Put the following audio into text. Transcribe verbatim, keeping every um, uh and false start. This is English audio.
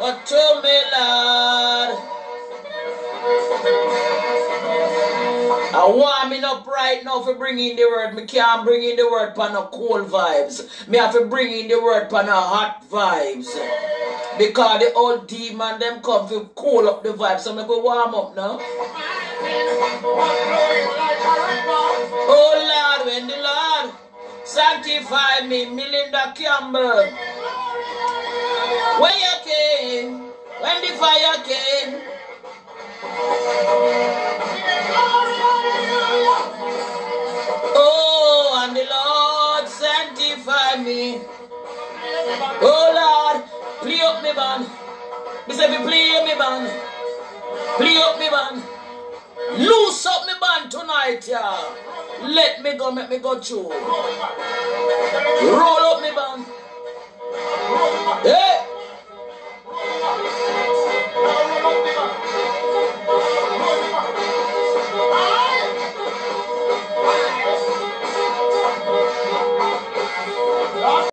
but to me, Lord. I want me up right now for bringing the word. Me can't bring in the word for no cold vibes. Me have to bring in the word for no hot vibes. Because the old demon them come to cool up the vibes. So me go warm up now. Oh Lord, when the Lord sanctify me, Melinda Campbell. When you came, when the fire came. Oh, and the Lord sanctify me. Oh Lord, play up me band. He said, play me band. Play up me band. Loose up me band tonight, yeah. Let me go, make me go through. Roll up me band.